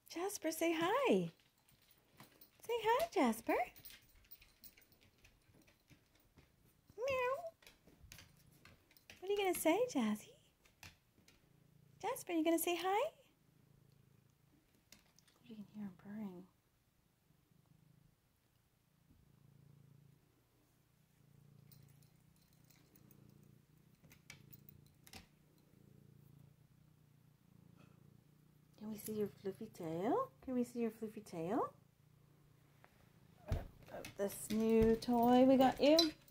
Jasper, say hi. Say hi, Jasper. Meow. What are you going to say, Jazzy? Jasper, you going to say hi? You can hear him purring. Can we see your fluffy tail? Can we see your fluffy tail? Of this new toy we got you.